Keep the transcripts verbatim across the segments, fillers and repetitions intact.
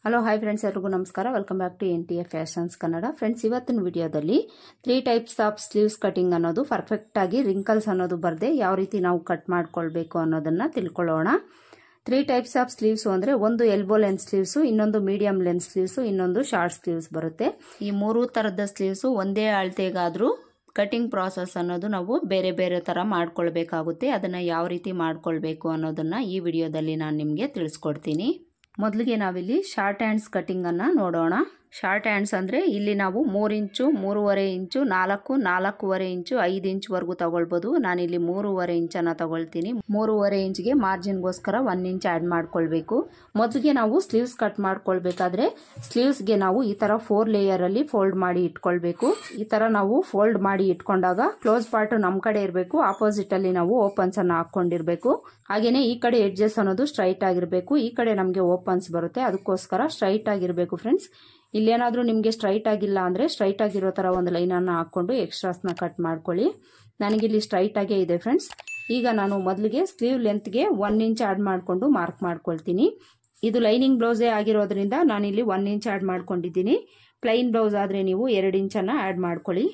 Hello hi friends, ಎಲ್ಲರಿಗೂ ನಮಸ್ಕಾರ. Welcome back to N T A fashions Kannada. Friends, ಇವತ್ತಿನ ವಿಡಿಯೋದಲ್ಲಿ three types of sleeves cutting ಅನ್ನೋದು perfect ಆಗಿ ರಿಂಕಲ್ಸ್ ಅನ್ನೋದು ಬರದೆ ಯಾವ ರೀತಿ ನಾವು ಕಟ್ ಮಾಡ್ಕೊಳ್ಬೇಕು ಅನ್ನೋದನ್ನ ತಿಳ್ಕೊಳ್ಳೋಣ. ತ್ರೀ ಟೈಪ್ಸ್ ಆಫ್ ಸ್ಲೀವ್ಸ್ ಅಂದ್ರೆ ಒಂದು ಎಲ್ಬೋ ಲೆಂತ್ ಸ್ಲೀವ್ಸ್, ಇನ್ನೊಂದು ಮೀಡಿಯಂ ಲೆಂತ್ ಸ್ಲೀವ್ಸ್, ಇನ್ನೊಂದು ಶಾರ್ಟ್ ಸ್ಲೀವ್ಸ್ ಬರುತ್ತೆ. ಈ ಮೂರು ತರದ ಸ್ಲೀವ್ಸ್ ಒಂದೇ ಅಳತೆಗಾದ್ರೂ ಕಟಿಂಗ್ ಪ್ರಾಸೆಸ್ ಅನ್ನೋದು ನಾವು ಬೇರೆ ಬೇರೆ ತರ ಮಾಡ್ಕೊಳ್ಬೇಕಾಗುತ್ತೆ. ಅದನ್ನ ಯಾವ ರೀತಿ ಮಾಡ್ಕೊಳ್ಬೇಕು ಅನ್ನೋದನ್ನ ಈ ವಿಡಿಯೋದಲ್ಲಿ ನಾನು ನಿಮಗೆ ತಿಳಿಸ್ಕೊಡ್ತೀನಿ. ಮೊದಲಿಗೆ ನಾವಿಲ್ಲಿ ಶಾರ್ಟ್ ಹ್ಯಾಂಡ್ಸ್ ಕಟಿಂಗ್ ಅನ್ನ ನೋಡೋಣ. ಶಾರ್ಟ್ ಹ್ಯಾಂಡ್ಸ್ ಅಂದ್ರೆ ಇಲ್ಲಿ ನಾವು ಮೂರು ಇಂಚು, ಮೂರುವರೆ ಇಂಚು, ನಾಲ್ಕು, ನಾಲ್ಕೂವರೆ ಇಂಚು, ಐದು ಇಂಚ್ ವರೆಗೂ ತಗೊಳ್ಬಹುದು. ನಾನಿಲ್ಲಿ ಮೂರುವರೆ ಇಂಚನ್ನ ತಗೊಳ್ತೀನಿ. ಮೂರುವರೆ ಇಂಚ್ಗೆ ಮಾರ್ಜಿನ್ಗೋಸ್ಕರ ಒನ್ ಇಂಚ್ ಆಡ್ ಮಾಡ್ಕೊಳ್ಬೇಕು. ಮೊದಲಿಗೆ ನಾವು ಸ್ಲೀವ್ಸ್ ಕಟ್ ಮಾಡ್ಕೊಳ್ಬೇಕಾದ್ರೆ ಸ್ಲೀವ್ಸ್ಗೆ ನಾವು ಈ ತರ ಫೋರ್ ಲೇಯರ್ ಅಲ್ಲಿ ಫೋಲ್ಡ್ ಮಾಡಿ ಇಟ್ಕೊಳ್ಬೇಕು. ಈ ತರ ನಾವು ಫೋಲ್ಡ್ ಮಾಡಿ ಇಟ್ಕೊಂಡಾಗ ಕ್ಲೋಸ್ ಪಾರ್ಟ್ ನಮ್ ಕಡೆ ಇರಬೇಕು, ಆಪೋಸಿಟ್ ಅಲ್ಲಿ ನಾವು ಓಪನ್ಸ್ ಅನ್ನ ಹಾಕೊಂಡಿರ್ಬೇಕು. ಹಾಗೇನೆ ಈ ಕಡೆ ಎಡ್ಜಸ್ ಅನ್ನೋದು ಸ್ಟ್ರೈಟ್ ಆಗಿರ್ಬೇಕು, ಈ ಕಡೆ ನಮಗೆ ಓಪನ್ಸ್ ಬರುತ್ತೆ, ಅದಕ್ಕೋಸ್ಕರ ಸ್ಟ್ರೈಟ್ ಆಗಿರ್ಬೇಕು. ಫ್ರೆಂಡ್ಸ್, ಇಲ್ಲೇನಾದ್ರೂ ನಿಮಗೆ ಸ್ಟ್ರೈಟ್ ಆಗಿಲ್ಲ ಅಂದ್ರೆ ಸ್ಟ್ರೈಟ್ ಆಗಿರೋ ತರ ಒಂದು ಲೈನ್ ಅನ್ನ ಹಾಕೊಂಡು ಎಕ್ಸ್ಟ್ರಾಸ್ ನ ಕಟ್ ಮಾಡ್ಕೊಳ್ಳಿ. ನನಗಿಲ್ಲಿ ಸ್ಟ್ರೈಟ್ ಆಗೇ ಇದೆ ಫ್ರೆಂಡ್ಸ್. ಈಗ ನಾನು ಮೊದಲಿಗೆ ಸ್ಲೀವ್ ಲೆಂತ್ಗೆ ಒನ್ ಇಂಚ್ ಆಡ್ ಮಾಡ್ಕೊಂಡು ಮಾರ್ಕ್ ಮಾಡ್ಕೊಳ್ತೀನಿ. ಇದು ಲೈನಿಂಗ್ ಬ್ಲೌಸೇ ಆಗಿರೋದ್ರಿಂದ ನಾನಿಲ್ಲಿ ಒನ್ ಇಂಚ್ ಆಡ್ ಮಾಡ್ಕೊಂಡಿದ್ದೀನಿ. ಪ್ಲೈನ್ ಬ್ಲೌಸ್ ಆದ್ರೆ ನೀವು ಎರಡು ಇಂಚನ್ನ ಆಡ್ ಮಾಡ್ಕೊಳ್ಳಿ.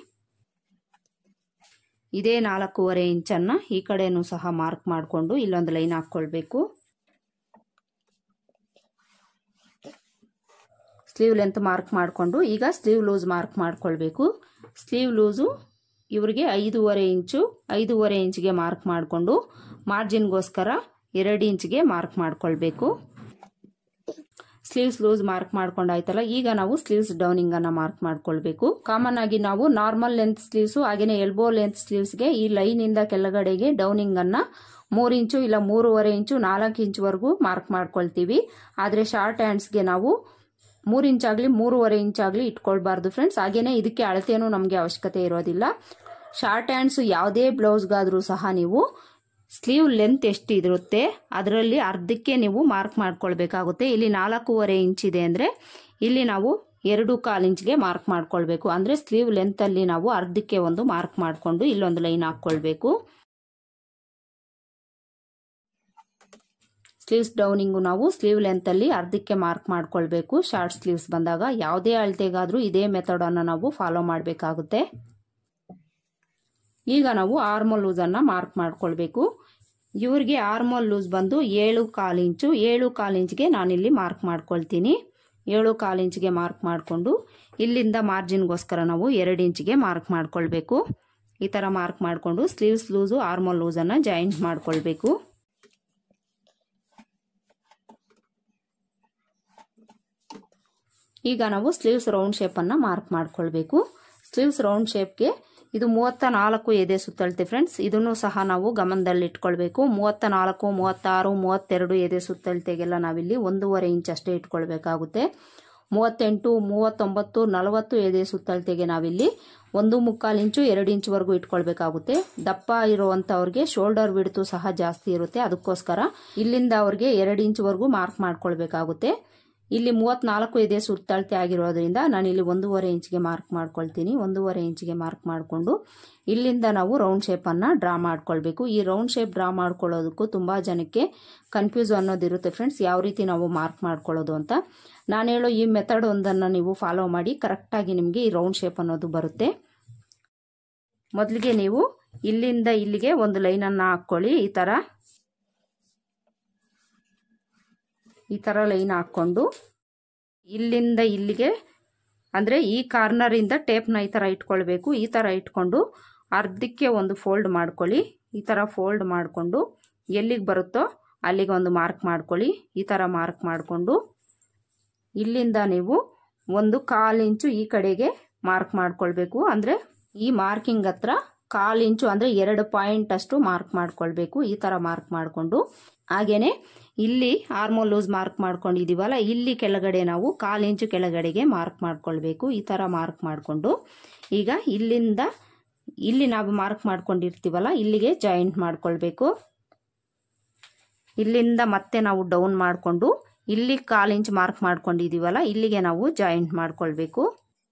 ಇದೇ ನಾಲ್ಕೂವರೆ ಇಂಚನ್ನ ಈ ಕಡೆನೂ ಸಹ ಮಾರ್ಕ್ ಮಾಡ್ಕೊಂಡು ಇಲ್ಲೊಂದು ಲೈನ್ ಹಾಕೊಳ್ಬೇಕು. ಸ್ಲೀವ್ ಲೆಂತ್ ಮಾರ್ಕ್ ಮಾಡಿಕೊಂಡು ಈಗ ಸ್ಲೀವ್ ಲೂಸ್ ಮಾರ್ಕ್ ಮಾಡ್ಕೊಳ್ಬೇಕು. ಸ್ಲೀವ್ ಲೂಸು ಇವ್ರಿಗೆ ಐದೂವರೆ ಇಂಚು, ಐದೂವರೆ ಇಂಚ್ಗೆ ಮಾರ್ಕ್ ಮಾಡಿಕೊಂಡು ಮಾರ್ಜಿನ್ಗೋಸ್ಕರ ಎರಡು ಇಂಚ್ಗೆ ಮಾರ್ಕ್ ಮಾಡ್ಕೊಳ್ಬೇಕು. ಸ್ಲೀವ್ಸ್ ಲೂಸ್ ಮಾರ್ಕ್ ಮಾಡ್ಕೊಂಡಾಯ್ತಲ್ಲ, ಈಗ ನಾವು ಸ್ಲೀವ್ಸ್ ಡೌನಿಂಗ್ ಅನ್ನ ಮಾರ್ಕ್ ಮಾಡ್ಕೊಳ್ಬೇಕು. ಕಾಮನ್ ಆಗಿ ನಾವು ನಾರ್ಮಲ್ ಲೆಂತ್ ಸ್ಲೀವ್ಸ್ ಹಾಗೇನೆ ಎಲ್ಬೋ ಲೆಂತ್ ಸ್ಲೀವ್ಸ್ಗೆ ಈ ಲೈನ್ ಇಂದ ಕೆಳಗಡೆಗೆ ಡೌನಿಂಗ್ ಅನ್ನ ಮೂರು ಇಂಚು ಇಲ್ಲ ಮೂರುವರೆ ಇಂಚು, ನಾಲ್ಕು ಇಂಚ್ ವರೆಗೂ ಮಾರ್ಕ್ ಮಾಡ್ಕೊಳ್ತೀವಿ. ಆದ್ರೆ ಶಾರ್ಟ್ ಹ್ಯಾಂಡ್ಸ್ಗೆ ನಾವು ಮೂರು ಇಂಚ್ ಆಗ್ಲಿ ಮೂರುವರೆ ಇಂಚ್ ಆಗ್ಲಿ ಇಟ್ಕೊಳ್ಬಾರ್ದು ಫ್ರೆಂಡ್ಸ್. ಹಾಗೇನೆ ಇದಕ್ಕೆ ಅಳತೆನೂ ನಮಗೆ ಅವಶ್ಯಕತೆ ಇರೋದಿಲ್ಲ. ಶಾರ್ಟ್ ಹ್ಯಾಂಡ್ಸ್ ಯಾವುದೇ ಬ್ಲೌಸ್ಗಾದ್ರೂ ಸಹ ನೀವು ಸ್ಲೀವ್ ಲೆಂತ್ ಎಷ್ಟು ಇರುತ್ತೆ ಅದರಲ್ಲಿ ಅರ್ಧಕ್ಕೆ ನೀವು ಮಾರ್ಕ್ ಮಾಡ್ಕೊಳ್ಬೇಕಾಗುತ್ತೆ. ಇಲ್ಲಿ ನಾಲ್ಕೂವರೆ ಇಂಚ್ ಇದೆ ಅಂದ್ರೆ ಇಲ್ಲಿ ನಾವು ಎರಡು ಕಾಲ್ ಇಂಚ್ಗೆ ಮಾರ್ಕ್ ಮಾಡ್ಕೊಳ್ಬೇಕು. ಅಂದ್ರೆ ಸ್ಲೀವ್ ಲೆಂತ್ ಅಲ್ಲಿ ನಾವು ಅರ್ಧಕ್ಕೆ ಒಂದು ಮಾರ್ಕ್ ಮಾಡ್ಕೊಂಡು ಇಲ್ಲೊಂದು ಲೈನ್ ಹಾಕೊಳ್ಬೇಕು. ಸ್ಲೀವ್ಸ್ ಡೌನಿಂಗು ನಾವು ಸ್ಲೀವ್ ಲೆಂತ್ ಅಲ್ಲಿ ಅರ್ಧಕ್ಕೆ ಮಾರ್ಕ್ ಮಾಡ್ಕೊಳ್ಬೇಕು. ಶಾರ್ಟ್ ಸ್ಲೀವ್ಸ್ ಬಂದಾಗ ಯಾವುದೇ ಅಳತೆಗಾದ್ರೂ ಇದೇ ಮೆಥಡ್ ಅನ್ನ ನಾವು ಫಾಲೋ ಮಾಡಬೇಕಾಗುತ್ತೆ. ಈಗ ನಾವು ಆರ್ಮೋಲ್ ಲೂಸ್ ಅನ್ನ ಮಾರ್ಕ್ ಮಾಡ್ಕೊಳ್ಬೇಕು. ಇವ್ರಿಗೆ ಆರ್ಮೋಲ್ ಲೂಸ್ ಬಂದು ಏಳು ಕಾಲ್ ಇಂಚು, ಏಳು ಕಾಲ್ ಇಂಚ್ಗೆ ನಾನಿಲ್ಲಿ ಮಾರ್ಕ್ ಮಾಡ್ಕೊಳ್ತೀನಿ. ಏಳು ಕಾಲ್ ಇಂಚ್ಗೆ ಮಾರ್ಕ್ ಮಾಡಿಕೊಂಡು ಇಲ್ಲಿಂದ ಮಾರ್ಜಿನ್ಗೋಸ್ಕರ ನಾವು ಎರಡು ಇಂಚ್ಗೆ ಮಾರ್ಕ್ ಮಾಡ್ಕೊಳ್ಬೇಕು. ಈ ತರ ಮಾರ್ಕ್ ಮಾಡಿಕೊಂಡು ಸ್ಲೀವ್ಸ್ ಲೂಸು ಆರ್ಮೋಲ್ ಲೂಸ್ ಅನ್ನ ಜಾಯಿಂಟ್ ಮಾಡ್ಕೊಳ್ಬೇಕು. ಈಗ ನಾವು ಸ್ಲೀವ್ಸ್ ರೌಂಡ್ ಶೇಪ್ ಅನ್ನ ಮಾರ್ಕ್ ಮಾಡ್ಕೊಳ್ಬೇಕು. ಸ್ಲೀವ್ಸ್ ರೌಂಡ್ ಶೇಪ್ಗೆ ಇದು ಮೂವತ್ತ ನಾಲ್ಕು ಎದೆ ಸುತ್ತಳತೆ ಫ್ರೆಂಡ್ಸ್. ಇದನ್ನು ಸಹ ನಾವು ಗಮನದಲ್ಲಿ ಇಟ್ಕೊಳ್ಬೇಕು. ಮೂವತ್ತ ನಾಲ್ಕು, ಮೂವತ್ತಾರು, ಮೂವತ್ತೆರಡು ಎದೆ ಸುತ್ತಳತೆಗೆಲ್ಲ ನಾವಿಲ್ಲಿ ಒಂದೂವರೆ ಇಂಚ್ ಅಷ್ಟೇ ಇಟ್ಕೊಳ್ಬೇಕಾಗುತ್ತೆ. ಮೂವತ್ತೆಂಟು, ಮೂವತ್ತೊಂಬತ್ತು, ನಲವತ್ತು ಎದೆ ಸುತ್ತಳತೆಗೆ ನಾವಿಲ್ಲಿ ಒಂದು ಮುಕ್ಕಾಲು ಇಂಚು, ಎರಡು ಇಂಚ್ ವರೆಗೂ ಇಟ್ಕೊಳ್ಬೇಕಾಗುತ್ತೆ. ದಪ್ಪ ಇರುವಂತವ್ರಿಗೆ ಶೋಲ್ಡರ್ ವಿಡ್ತು ಸಹ ಜಾಸ್ತಿ ಇರುತ್ತೆ, ಅದಕ್ಕೋಸ್ಕರ ಇಲ್ಲಿಂದ ಅವ್ರಿಗೆ ಎರಡು ಇಂಚ್ ವರೆಗೂ ಮಾರ್ಕ್ ಮಾಡ್ಕೊಳ್ಬೇಕಾಗುತ್ತೆ. ಇಲ್ಲಿ ಮೂವತ್ನಾಲ್ಕು ಎದೆ ಸುತ್ತಳತೆ ಆಗಿರೋದ್ರಿಂದ ನಾನು ಇಲ್ಲಿ ಒಂದೂವರೆ ಇಂಚ್ಗೆ ಮಾರ್ಕ್ ಮಾಡ್ಕೊಳ್ತೀನಿ. ಒಂದೂವರೆ ಇಂಚ್ಗೆ ಮಾರ್ಕ್ ಮಾಡಿಕೊಂಡು ಇಲ್ಲಿಂದ ನಾವು ರೌಂಡ್ ಶೇಪ್ ಅನ್ನ ಡ್ರಾ ಮಾಡ್ಕೊಳ್ಬೇಕು. ಈ ರೌಂಡ್ ಶೇಪ್ ಡ್ರಾ ಮಾಡ್ಕೊಳ್ಳೋದಕ್ಕೂ ತುಂಬಾ ಜನಕ್ಕೆ ಕನ್ಫ್ಯೂಸ್ ಅನ್ನೋದಿರುತ್ತೆ ಫ್ರೆಂಡ್ಸ್, ಯಾವ ರೀತಿ ನಾವು ಮಾರ್ಕ್ ಮಾಡ್ಕೊಳ್ಳೋದು ಅಂತ. ನಾನು ಹೇಳೋ ಈ ಮೆಥಡ್ ಒಂದನ್ನ ನೀವು ಫಾಲೋ ಮಾಡಿ ಕರೆಕ್ಟ್ ಆಗಿ ನಿಮಗೆ ಈ ರೌಂಡ್ ಶೇಪ್ ಅನ್ನೋದು ಬರುತ್ತೆ. ಮೊದಲಿಗೆ ನೀವು ಇಲ್ಲಿಂದ ಇಲ್ಲಿಗೆ ಒಂದು ಲೈನ್ ಅನ್ನ ಹಾಕೊಳ್ಳಿ. ಈ ತರ ಈ ತರ ಲೈನ್ ಹಾಕೊಂಡು ಇಲ್ಲಿಂದ ಇಲ್ಲಿಗೆ ಅಂದ್ರೆ ಈ ಕಾರ್ನರ್ ಇಂದ ಟೇಪ್ ನ ಈ ತರ ಇಟ್ಕೊಳ್ಬೇಕು. ಈ ತರ ಇಟ್ಕೊಂಡು ಅರ್ಧಕ್ಕೆ ಒಂದು ಫೋಲ್ಡ್ ಮಾಡ್ಕೊಳ್ಳಿ. ಈ ತರ ಫೋಲ್ಡ್ ಮಾಡ್ಕೊಂಡು ಎಲ್ಲಿಗೆ ಬರುತ್ತೋ ಅಲ್ಲಿಗೆ ಒಂದು ಮಾರ್ಕ್ ಮಾಡ್ಕೊಳ್ಳಿ. ಈ ತರ ಮಾರ್ಕ್ ಮಾಡ್ಕೊಂಡು ಇಲ್ಲಿಂದ ನೀವು ಒಂದು ಕಾಲ್ ಇಂಚು ಈ ಕಡೆಗೆ ಮಾರ್ಕ್ ಮಾಡ್ಕೊಳ್ಬೇಕು. ಅಂದ್ರೆ ಈ ಮಾರ್ಕಿಂಗ್ ಹತ್ರ ಕಾಲ್ ಇಂಚು ಅಂದ್ರೆ ಎರಡು ಪಾಯಿಂಟ್ ಅಷ್ಟು ಮಾರ್ಕ್ ಮಾಡ್ಕೊಳ್ಬೇಕು. ಈ ತರ ಮಾರ್ಕ್ ಮಾಡ್ಕೊಂಡು ಹಾಗೇನೆ ಇಲ್ಲಿ ಆರ್ಮೋಲ್ ಲೂಸ್ ಮಾರ್ಕ್ ಮಾಡ್ಕೊಂಡಿದೀವಲ್ಲ, ಇಲ್ಲಿ ಕೆಳಗಡೆ ನಾವು ಕಾಲ್ ಇಂಚು ಕೆಳಗಡೆಗೆ ಮಾರ್ಕ್ ಮಾಡ್ಕೊಳ್ಬೇಕು. ಈ ತರ ಮಾರ್ಕ್ ಮಾಡ್ಕೊಂಡು ಈಗ ಇಲ್ಲಿಂದ ಇಲ್ಲಿ ನಾವು ಮಾರ್ಕ್ ಮಾಡ್ಕೊಂಡಿರ್ತೀವಲ್ಲ ಇಲ್ಲಿಗೆ ಜಾಯಿಂಟ್ ಮಾಡ್ಕೊಳ್ಬೇಕು. ಇಲ್ಲಿಂದ ಮತ್ತೆ ನಾವು ಡೌನ್ ಮಾಡ್ಕೊಂಡು ಇಲ್ಲಿ ಕಾಲ್ ಇಂಚ್ ಮಾರ್ಕ್ ಮಾಡ್ಕೊಂಡಿದೀವಲ್ಲ ಇಲ್ಲಿಗೆ ನಾವು ಜಾಯಿಂಟ್ ಮಾಡ್ಕೊಳ್ಬೇಕು.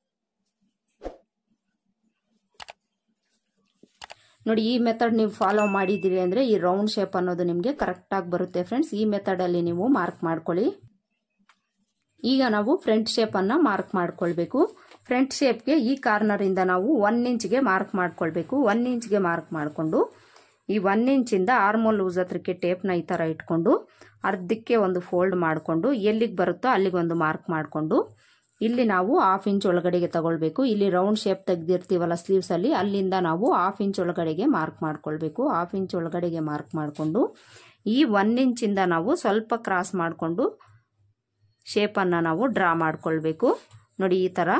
ನೋಡಿ, ಈ ಮೆಥಡ್ ನೀವು ಫಾಲೋ ಮಾಡಿದಿರಿ ಅಂದ್ರೆ ಈ ರೌಂಡ್ ಶೇಪ್ ಅನ್ನೋದು ನಿಮಗೆ ಕರೆಕ್ಟ್ ಆಗಿ ಬರುತ್ತೆ ಫ್ರೆಂಡ್ಸ್. ಈ ಮೆಥಡ್ ಅಲ್ಲಿ ನೀವು ಮಾರ್ಕ್ ಮಾಡ್ಕೊಳ್ಳಿ. ಈಗ ನಾವು ಫ್ರಂಟ್ ಶೇಪನ್ನು ಮಾರ್ಕ್ ಮಾಡ್ಕೊಳ್ಬೇಕು. ಫ್ರಂಟ್ ಶೇಪ್ಗೆ ಈ ಕಾರ್ನರಿಂದ ನಾವು ಒನ್ ಇಂಚ್ಗೆ ಮಾರ್ಕ್ ಮಾಡ್ಕೊಳ್ಬೇಕು. ಒನ್ ಇಂಚ್ಗೆ ಮಾರ್ಕ್ ಮಾಡಿಕೊಂಡು ಈ ಒನ್ ಇಂಚಿಂದ ಆರ್ಮೋಲ್ ಲೂಸ್ ಹತ್ರಕ್ಕೆ ಟೇಪ್ನ ಈ ಥರ ಇಟ್ಕೊಂಡು ಅರ್ಧಕ್ಕೆ ಒಂದು ಫೋಲ್ಡ್ ಮಾಡಿಕೊಂಡು ಎಲ್ಲಿಗೆ ಬರುತ್ತೋ ಅಲ್ಲಿಗೆ ಒಂದು ಮಾರ್ಕ್ ಮಾಡಿಕೊಂಡು ಇಲ್ಲಿ ನಾವು ಹಾಫ್ ಇಂಚ್ ಒಳಗಡೆಗೆ ತಗೊಳ್ಬೇಕು. ಇಲ್ಲಿ ರೌಂಡ್ ಶೇಪ್ ತೆಗೆದಿರ್ತೀವಲ್ಲ ಸ್ಲೀವ್ಸಲ್ಲಿ, ಅಲ್ಲಿಂದ ನಾವು ಹಾಫ್ ಇಂಚ್ ಒಳಗಡೆಗೆ ಮಾರ್ಕ್ ಮಾಡ್ಕೊಳ್ಬೇಕು. ಹಾಫ್ ಇಂಚ್ ಒಳಗಡೆಗೆ ಮಾರ್ಕ್ ಮಾಡಿಕೊಂಡು ಈ ಒನ್ ಇಂಚಿಂದ ನಾವು ಸ್ವಲ್ಪ ಕ್ರಾಸ್ ಮಾಡಿಕೊಂಡು ಶೇಪನ್ನು ನಾವು ಡ್ರಾ ಮಾಡ್ಕೊಳ್ಬೇಕು. ನೋಡಿ ಈ ಥರ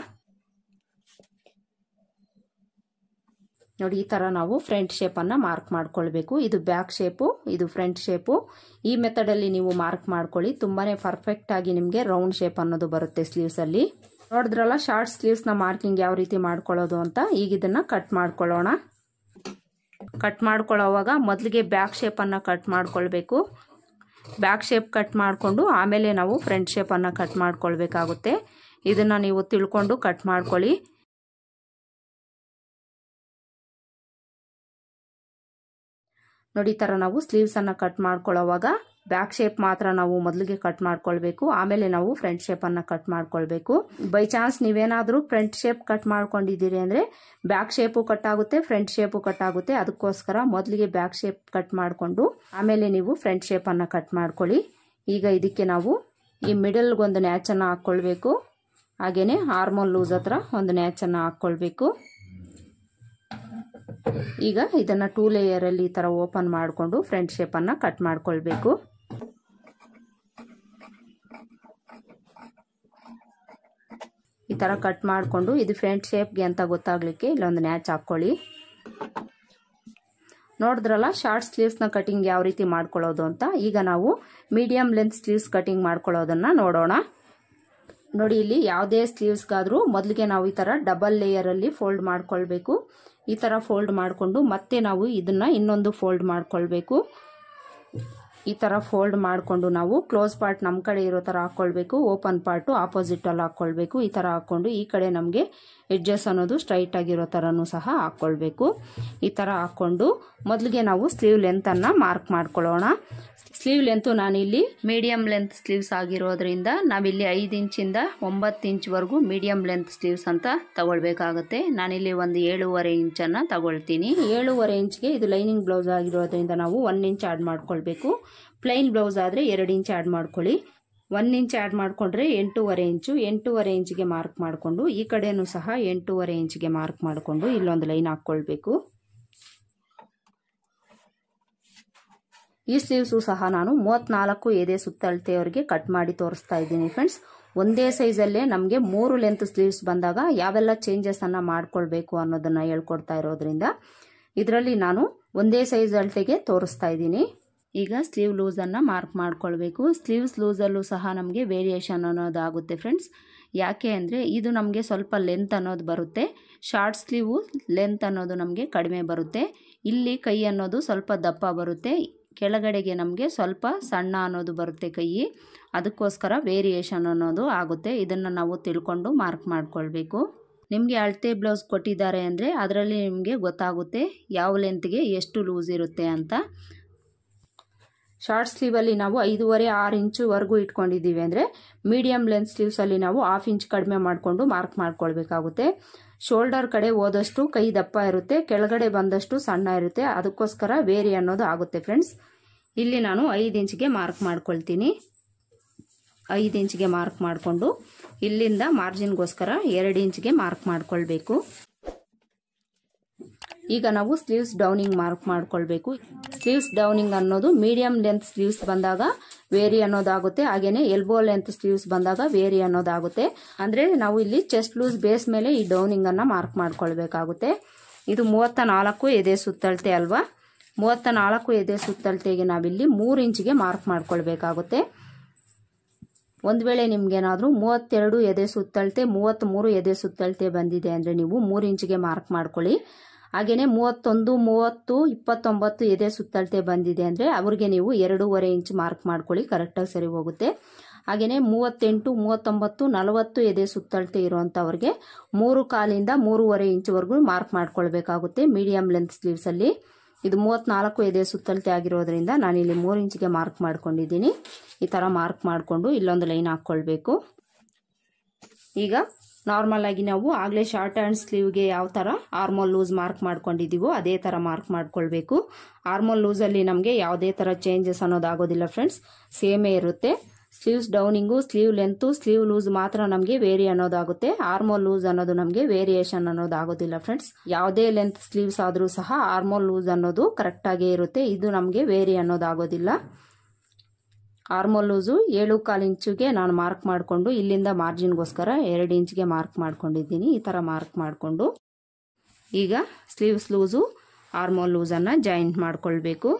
ನೋಡಿ ಈ ಥರ ನಾವು ಫ್ರಂಟ್ ಶೇಪನ್ನು ಮಾರ್ಕ್ ಮಾಡ್ಕೊಳ್ಬೇಕು. ಇದು ಬ್ಯಾಕ್ ಶೇಪು, ಇದು ಫ್ರಂಟ್ ಶೇಪು. ಈ ಮೆಥಡಲ್ಲಿ ನೀವು ಮಾರ್ಕ್ ಮಾಡ್ಕೊಳ್ಳಿ. ತುಂಬಾ ಪರ್ಫೆಕ್ಟಾಗಿ ನಿಮಗೆ ರೌಂಡ್ ಶೇಪ್ ಅನ್ನೋದು ಬರುತ್ತೆ ಸ್ಲೀವ್ಸಲ್ಲಿ. ನೋಡಿದ್ರಲ್ಲ ಶಾರ್ಟ್ ಸ್ಲೀವ್ಸ್ನ ಮಾರ್ಕಿಂಗ್ ಯಾವ ರೀತಿ ಮಾಡ್ಕೊಳ್ಳೋದು ಅಂತ. ಈಗ ಇದನ್ನು ಕಟ್ ಮಾಡ್ಕೊಳ್ಳೋಣ. ಕಟ್ ಮಾಡ್ಕೊಳ್ಳೋವಾಗ ಮೊದಲಿಗೆ ಬ್ಯಾಕ್ ಶೇಪನ್ನು ಕಟ್ ಮಾಡ್ಕೊಳ್ಬೇಕು. ಬ್ಯಾಕ್ ಶೇಪ್ ಕಟ್ ಮಾಡಿಕೊಂಡು ಆಮೇಲೆ ನಾವು ಫ್ರಂಟ್ ಶೇಪನ್ನು ಕಟ್ ಮಾಡ್ಕೊಳ್ಬೇಕಾಗುತ್ತೆ. ಇದನ್ನು ನೀವು ತಿಳ್ಕೊಂಡು ಕಟ್ ಮಾಡ್ಕೊಳ್ಳಿ. ನೋಡಿ ಈ ಥರ ನಾವು ಸ್ಲೀವ್ಸನ್ನು ಕಟ್ ಮಾಡ್ಕೊಳ್ಳೋವಾಗ ಬ್ಯಾಕ್ ಶೇಪ್ ಮಾತ್ರ ನಾವು ಮೊದಲಿಗೆ ಕಟ್ ಮಾಡ್ಕೊಳ್ಬೇಕು, ಆಮೇಲೆ ನಾವು ಫ್ರಂಟ್ ಶೇಪನ್ನು ಕಟ್ ಮಾಡ್ಕೊಳ್ಬೇಕು. ಬೈ ಚಾನ್ಸ್ ನೀವೇನಾದರೂ ಫ್ರಂಟ್ ಶೇಪ್ ಕಟ್ ಮಾಡ್ಕೊಂಡಿದ್ದೀರಿ ಅಂದರೆ ಬ್ಯಾಕ್ ಶೇಪು ಕಟ್ ಆಗುತ್ತೆ, ಫ್ರಂಟ್ ಶೇಪು ಕಟ್ ಆಗುತ್ತೆ. ಅದಕ್ಕೋಸ್ಕರ ಮೊದಲಿಗೆ ಬ್ಯಾಕ್ ಶೇಪ್ ಕಟ್ ಮಾಡಿಕೊಂಡು ಆಮೇಲೆ ನೀವು ಫ್ರಂಟ್ ಶೇಪನ್ನು ಕಟ್ ಮಾಡ್ಕೊಳ್ಳಿ. ಈಗ ಇದಕ್ಕೆ ನಾವು ಈ ಮಿಡಲ್ಗೊಂದು ನ್ಯಾಚನ್ನು ಹಾಕ್ಕೊಳ್ಬೇಕು. ಹಾಗೆಯೇ ಆರ್ಮೋಲ್ ಲೂಸ್ ಹತ್ರ ಒಂದು ನ್ಯಾಚನ್ನು ಹಾಕ್ಕೊಳ್ಬೇಕು. ಈಗ ಇದನ್ನು ಟೂ ಲೇಯರಲ್ಲಿ ಈ ಥರ ಓಪನ್ ಮಾಡಿಕೊಂಡು ಫ್ರಂಟ್ ಶೇಪನ್ನು ಕಟ್ ಮಾಡ್ಕೊಳ್ಬೇಕು. ಈ ಥರ ಕಟ್ ಮಾಡಿಕೊಂಡು ಇದು ಫ್ರಂಟ್ ಶೇಪ್ಗೆ ಅಂತ ಗೊತ್ತಾಗಲಿಕ್ಕೆ ಇಲ್ಲೊಂದು ನ್ಯಾಚ್ ಹಾಕ್ಕೊಳ್ಳಿ. ನೋಡಿದ್ರಲ್ಲ ಶಾರ್ಟ್ ಸ್ಲೀವ್ಸ್ನ ಕಟಿಂಗ್ ಯಾವ ರೀತಿ ಮಾಡ್ಕೊಳ್ಳೋದು ಅಂತ. ಈಗ ನಾವು ಮೀಡಿಯಂ ಲೆಂತ್ ಸ್ಲೀವ್ಸ್ ಕಟಿಂಗ್ ಮಾಡ್ಕೊಳ್ಳೋದನ್ನು ನೋಡೋಣ. ನೋಡಿ ಇಲ್ಲಿ ಯಾವುದೇ ಸ್ಲೀವ್ಸ್ಗಾದರೂ ಮೊದಲಿಗೆ ನಾವು ಈ ಥರ ಡಬಲ್ ಲೇಯರಲ್ಲಿ ಫೋಲ್ಡ್ ಮಾಡ್ಕೊಳ್ಬೇಕು. ಈ ಥರ ಫೋಲ್ಡ್ ಮಾಡಿಕೊಂಡು ಮತ್ತೆ ನಾವು ಇದನ್ನು ಇನ್ನೊಂದು ಫೋಲ್ಡ್ ಮಾಡ್ಕೊಳ್ಬೇಕು. ಈ ಥರ ಫೋಲ್ಡ್ ಮಾಡಿಕೊಂಡು ನಾವು ಕ್ಲೋಸ್ ಪಾರ್ಟ್ ನಮ್ಮ ಕಡೆ ಇರೋ ಥರ ಹಾಕ್ಕೊಳ್ಬೇಕು, ಓಪನ್ ಪಾರ್ಟು ಆಪೋಸಿಟಲ್ಲಿ ಹಾಕ್ಕೊಳ್ಬೇಕು. ಈ ಥರ ಹಾಕ್ಕೊಂಡು ಈ ಕಡೆ ನಮಗೆ ಎಡ್ಜಸ್ ಅನ್ನೋದು ಸ್ಟ್ರೈಟ್ ಆಗಿರೋ ಥರನೂ ಸಹ ಹಾಕ್ಕೊಳ್ಬೇಕು. ಈ ಥರ ಹಾಕ್ಕೊಂಡು ಮೊದಲಿಗೆ ನಾವು ಸ್ಲೀವ್ ಲೆಂತನ್ನು ಮಾರ್ಕ್ ಮಾಡ್ಕೊಳ್ಳೋಣ. ಸ್ಲೀವ್ ಲೆಂತು ನಾನಿಲ್ಲಿ ಮೀಡಿಯಂ ಲೆಂತ್ ಸ್ಲೀವ್ಸ್ ಆಗಿರೋದ್ರಿಂದ ನಾವಿಲ್ಲಿ ಐದು ಇಂಚಿಂದ ಒಂಬತ್ತು ಇಂಚ್ವರೆಗೂ ಮೀಡಿಯಂ ಲೆಂತ್ ಸ್ಲೀವ್ಸ್ ಅಂತ ತಗೊಳ್ಬೇಕಾಗುತ್ತೆ. ನಾನಿಲ್ಲಿ ಒಂದು ಏಳೂವರೆ ಇಂಚನ್ನು ತಗೊಳ್ತೀನಿ. ಏಳೂವರೆ ಇಂಚ್ಗೆ ಇದು ಲೈನಿಂಗ್ ಬ್ಲೌಸ್ ಆಗಿರೋದ್ರಿಂದ ನಾವು ಒನ್ ಇಂಚ್ ಆ್ಯಡ್ ಮಾಡ್ಕೊಳ್ಬೇಕು. ಪ್ಲೈನ್ ಬ್ಲೌಸ್ ಆದರೆ ಎರಡು ಇಂಚ್ ಆ್ಯಡ್ ಮಾಡ್ಕೊಳ್ಳಿ. ಒನ್ ಇಂಚ್ ಆ್ಯಡ್ ಮಾಡಿಕೊಂಡ್ರೆ ಎಂಟೂವರೆ ಇಂಚು. ಎಂಟೂವರೆ ಇಂಚಿಗೆ ಮಾರ್ಕ್ ಮಾಡಿಕೊಂಡು ಈ ಕಡೆಯೂ ಸಹ ಎಂಟೂವರೆ ಇಂಚಿಗೆ ಮಾರ್ಕ್ ಮಾಡಿಕೊಂಡು ಇಲ್ಲೊಂದು ಲೈನ್ ಹಾಕ್ಕೊಳ್ಬೇಕು. ಈ ಸ್ಲೀವ್ಸು ಸಹ ನಾನು ಮೂವತ್ತ್ನಾಲ್ಕು ಎದೆ ಸುತ್ತಳತೆಯವರೆಗೆ ಕಟ್ ಮಾಡಿ ತೋರಿಸ್ತಾ ಇದ್ದೀನಿ ಫ್ರೆಂಡ್ಸ್. ಒಂದೇ ಸೈಜಲ್ಲೇ ನಮಗೆ ಮೂರು ಲೆಂತ್ ಸ್ಲೀವ್ಸ್ ಬಂದಾಗ ಯಾವೆಲ್ಲ ಚೇಂಜಸನ್ನು ಮಾಡ್ಕೊಳ್ಬೇಕು ಅನ್ನೋದನ್ನು ಹೇಳ್ಕೊಡ್ತಾ ಇರೋದ್ರಿಂದ ಇದರಲ್ಲಿ ನಾನು ಒಂದೇ ಸೈಜ್ ಅಳತೆಗೆ ತೋರಿಸ್ತಾ ಇದ್ದೀನಿ. ಈಗ ಸ್ಲೀವ್ ಲೂಸನ್ನು ಮಾರ್ಕ್ ಮಾಡ್ಕೊಳ್ಬೇಕು. ಸ್ಲೀವ್ಸ್ ಲೂಸಲ್ಲೂ ಸಹ ನಮಗೆ ವೇರಿಯೇಷನ್ ಅನ್ನೋದಾಗುತ್ತೆ ಫ್ರೆಂಡ್ಸ್. ಯಾಕೆ ಅಂದರೆ ಇದು ನಮಗೆ ಸ್ವಲ್ಪ ಲೆಂತ್ ಅನ್ನೋದು ಬರುತ್ತೆ. ಶಾರ್ಟ್ ಸ್ಲೀವು ಲೆಂತ್ ಅನ್ನೋದು ನಮಗೆ ಕಡಿಮೆ ಬರುತ್ತೆ. ಇಲ್ಲಿ ಕೈ ಅನ್ನೋದು ಸ್ವಲ್ಪ ದಪ್ಪ ಬರುತ್ತೆ, ಕೆಳಗಡೆಗೆ ನಮಗೆ ಸ್ವಲ್ಪ ಸಣ್ಣ ಅನ್ನೋದು ಬರುತ್ತೆ ಕೈ. ಅದಕ್ಕೋಸ್ಕರ ವೇರಿಯೇಷನ್ ಅನ್ನೋದು ಆಗುತ್ತೆ. ಇದನ್ನು ನಾವು ತಿಳ್ಕೊಂಡು ಮಾರ್ಕ್ ಮಾಡ್ಕೊಳ್ಬೇಕು. ನಿಮಗೆ ಅಳತೆ ಬ್ಲೌಸ್ ಕೊಟ್ಟಿದ್ದಾರೆ ಅಂದರೆ ಅದರಲ್ಲಿ ನಿಮಗೆ ಗೊತ್ತಾಗುತ್ತೆ ಯಾವ ಲೆಂತ್ಗೆ ಎಷ್ಟು ಲೂಸ್ ಇರುತ್ತೆ ಅಂತ. ಶಾರ್ಟ್ ಸ್ಲೀವಲ್ಲಿ ನಾವು ಐದೂವರೆ ಆರು ಇಂಚುವರೆಗೂ ಇಟ್ಕೊಂಡಿದ್ದೀವಿ ಅಂದರೆ ಮೀಡಿಯಂ ಲೆಂತ್ ಸ್ಲೀವ್ಸಲ್ಲಿ ನಾವು ಹಾಫ್ ಇಂಚ್ ಕಡಿಮೆ ಮಾಡಿಕೊಂಡು ಮಾರ್ಕ್ ಮಾಡ್ಕೊಳ್ಬೇಕಾಗುತ್ತೆ. ಶೋಲ್ಡರ್ ಕಡೆ ಹೋದಷ್ಟು ಕೈ ದಪ್ಪ ಇರುತ್ತೆ, ಕೆಳಗಡೆ ಬಂದಷ್ಟು ಸಣ್ಣ ಇರುತ್ತೆ. ಅದಕ್ಕೋಸ್ಕರ ವೇರಿ ಅನ್ನೋದು ಆಗುತ್ತೆ ಫ್ರೆಂಡ್ಸ್. ಇಲ್ಲಿ ನಾನು ಐದು ಇಂಚಿಗೆ ಮಾರ್ಕ್ ಮಾಡ್ಕೊಳ್ತೀನಿ. ಐದು ಇಂಚಿಗೆ ಮಾರ್ಕ್ ಮಾಡಿಕೊಂಡು ಇಲ್ಲಿಂದ ಮಾರ್ಜಿನ್ಗೋಸ್ಕರ ಎರಡು ಇಂಚಿಗೆ ಮಾರ್ಕ್ ಮಾಡ್ಕೊಳ್ಬೇಕು. ಈಗ ನಾವು ಸ್ಲೀವ್ಸ್ ಡೌನಿಂಗ್ ಮಾರ್ಕ್ ಮಾಡ್ಕೊಳ್ಬೇಕು. ಸ್ಲೀವ್ಸ್ ಡೌನಿಂಗ್ ಅನ್ನೋದು ಮೀಡಿಯಂ ಲೆಂತ್ ಸ್ಲೀವ್ಸ್ ಬಂದಾಗ ವೇರಿ ಅನ್ನೋದಾಗುತ್ತೆ, ಹಾಗೇನೆ ಎಲ್ಬೋ ಲೆಂತ್ ಸ್ಲೀವ್ಸ್ ಬಂದಾಗ ವೇರಿ ಅನ್ನೋದಾಗುತ್ತೆ. ಅಂದರೆ ನಾವು ಇಲ್ಲಿ ಚೆಸ್ಟ್ ಲೂಸ್ ಬೇಸ್ ಮೇಲೆ ಈ ಡೌನಿಂಗ್ ಅನ್ನ ಮಾರ್ಕ್ ಮಾಡ್ಕೊಳ್ಬೇಕಾಗುತ್ತೆ. ಇದು ಮೂವತ್ತ ನಾಲ್ಕು ಎದೆ ಸುತ್ತಳತೆ ಅಲ್ವಾ. ಮೂವತ್ತ ನಾಲ್ಕು ಎದೆ ಸುತ್ತಳತೆಗೆ ನಾವಿಲ್ಲಿ ಮೂರು ಇಂಚಿಗೆ ಮಾರ್ಕ್ ಮಾಡ್ಕೊಳ್ಬೇಕಾಗುತ್ತೆ. ಒಂದು ವೇಳೆ ನಿಮ್ಗೇನಾದರೂ ಮೂವತ್ತೆರಡು ಎದೆ ಸುತ್ತಳತೆ ಮೂವತ್ತ್ಮೂರು ಎದೆ ಸುತ್ತಳತೆ ಬಂದಿದೆ ಅಂದರೆ ನೀವು ಮೂರು ಇಂಚಿಗೆ ಮಾರ್ಕ್ ಮಾಡ್ಕೊಳ್ಳಿ. ಹಾಗೆಯೇ ಮೂವತ್ತೊಂದು ಮೂವತ್ತು ಇಪ್ಪತ್ತೊಂಬತ್ತು ಎದೆ ಸುತ್ತಳತೆ ಬಂದಿದೆ ಅಂದರೆ ಅವ್ರಿಗೆ ನೀವು ಎರಡೂವರೆ ಇಂಚ್ ಮಾರ್ಕ್ ಮಾಡ್ಕೊಳ್ಳಿ, ಕರೆಕ್ಟಾಗಿ ಸರಿ ಹೋಗುತ್ತೆ. ಹಾಗೆಯೇ ಮೂವತ್ತೆಂಟು ಮೂವತ್ತೊಂಬತ್ತು ನಲವತ್ತು ಎದೆ ಸುತ್ತಳತೆ ಇರುವಂಥವ್ರಿಗೆ ಮೂರು ಕಾಲಿಂದ ಮೂರುವರೆ ಇಂಚ್ವರೆಗೂ ಮಾರ್ಕ್ ಮಾಡ್ಕೊಳ್ಬೇಕಾಗುತ್ತೆ ಮೀಡಿಯಂ ಲೆಂತ್ ಸ್ಲೀವ್ಸಲ್ಲಿ. ಇದು ಮೂವತ್ತ್ನಾಲ್ಕು ಎದೆ ಸುತ್ತಳತೆ ಆಗಿರೋದ್ರಿಂದ ನಾನಿಲ್ಲಿ ಮೂರು ಇಂಚಿಗೆ ಮಾರ್ಕ್ ಮಾಡ್ಕೊಂಡಿದ್ದೀನಿ. ಈ ಥರ ಮಾರ್ಕ್ ಮಾಡಿಕೊಂಡು ಇಲ್ಲೊಂದು ಲೈನ್ ಹಾಕ್ಕೊಳ್ಬೇಕು. ಈಗ ನಾರ್ಮಲ್ ಆಗಿ ನಾವು ಆಗಲೇ ಶಾರ್ಟ್ ಹ್ಯಾಂಡ್ ಸ್ಲೀವ್ಗೆ ಯಾವ ಥರ ಆರ್ಮೋಲ್ ಲೂಸ್ ಮಾರ್ಕ್ ಮಾಡ್ಕೊಂಡಿದ್ದೀವೋ ಅದೇ ಥರ ಮಾರ್ಕ್ ಮಾಡ್ಕೊಳ್ಬೇಕು. ಆರ್ಮೋಲ್ ಲೂಸಲ್ಲಿ ನಮಗೆ ಯಾವುದೇ ಥರ ಚೇಂಜಸ್ ಅನ್ನೋದಾಗೋದಿಲ್ಲ ಫ್ರೆಂಡ್ಸ್, ಸೇಮೇ ಇರುತ್ತೆ. Sleeves downing, sleeve length, sleeve loose ಮಾತ್ರ ನಮಗೆ ವೇರಿ ಅನ್ನೋದಾಗುತ್ತೆ. ಆರ್ಮೋಲ್ ಲೂಸ್ ಅನ್ನೋದು ನಮಗೆ ವೇರಿಯೇಷನ್ ಅನ್ನೋದಾಗೋದಿಲ್ಲ ಫ್ರೆಂಡ್ಸ್. ಯಾವುದೇ ಲೆಂತ್ ಸ್ಲೀವ್ಸ್ ಆದರೂ ಸಹ ಆರ್ಮೋಲ್ ಲೂಸ್ ಅನ್ನೋದು ಕರೆಕ್ಟಾಗೇ ಇರುತ್ತೆ, ಇದು ನಮಗೆ ವೇರಿ ಅನ್ನೋದಾಗೋದಿಲ್ಲ. ಆರ್ಮೋಲ್ ಲೂಸು ಏಳು ಕಾಲು ಇಂಚಿಗೆ ನಾನು ಮಾರ್ಕ್ ಮಾಡಿಕೊಂಡು ಇಲ್ಲಿಂದ ಮಾರ್ಜಿನ್ಗೋಸ್ಕರ ಎರಡು ಇಂಚ್ಗೆ ಮಾರ್ಕ್ ಮಾಡ್ಕೊಂಡಿದ್ದೀನಿ. ಈ ಥರ ಮಾರ್ಕ್ ಮಾಡಿಕೊಂಡು ಈಗ ಸ್ಲೀವ್ಸ್ ಲೂಸು ಆರ್ಮೋಲ್ ಲೂಸನ್ನು ಜಾಯಿಂಟ್ ಮಾಡ್ಕೊಳ್ಬೇಕು.